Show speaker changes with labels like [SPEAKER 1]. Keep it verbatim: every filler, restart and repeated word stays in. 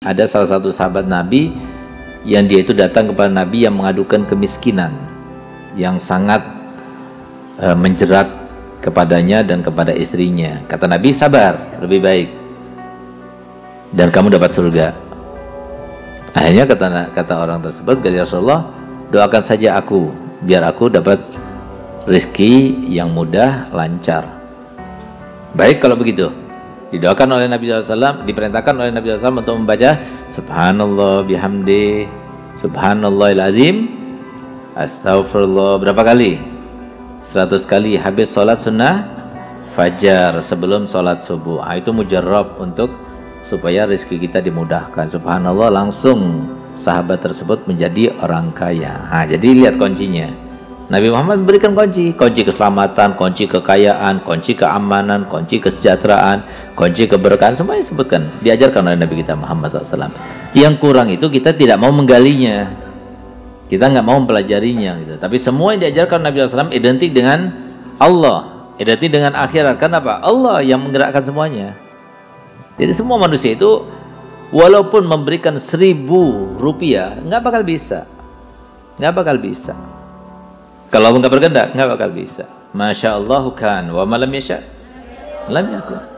[SPEAKER 1] ada salah satu sahabat Nabi yang dia itu datang kepada Nabi yang mengadukan kemiskinan yang sangat uh, menjerat kepadanya dan kepada istrinya. Kata Nabi, sabar, lebih baik dan kamu dapat surga. Akhirnya kata kata orang tersebut, ya Rasulullah, doakan saja aku biar aku dapat rezeki yang mudah, lancar. Baik kalau begitu. Didoakan oleh Nabi shallallahu alaihi wasallam, diperintahkan oleh Nabi shallallahu alaihi wasallam untuk membaca Subhanallah bihamdi, Subhanallahil azim, Astaghfirullah berapa kali? seratus kali habis sholat sunnah fajar sebelum sholat subuh. Ah, itu mujarrab untuk supaya rezeki kita dimudahkan. Subhanallah, langsung sahabat tersebut menjadi orang kaya. Nah, jadi lihat kuncinya. Nabi Muhammad memberikan kunci, kunci keselamatan, kunci kekayaan, kunci keamanan, kunci kesejahteraan, kunci keberkahan, semuanya disebutkan, diajarkan oleh Nabi kita Muhammad shallallahu alaihi wasallam. Yang kurang itu kita tidak mau menggalinya, kita nggak mau mempelajarinya gitu. Tapi semua yang diajarkan Nabi shallallahu alaihi wasallam identik dengan Allah, identik dengan akhirat. Kenapa? Allah yang menggerakkan semuanya. Jadi semua manusia itu walaupun memberikan seribu rupiah nggak bakal bisa, nggak bakal bisa. Kalau nggak berkehendak nggak bakal bisa. Masya Allah kan wa malam yasha lam yakun.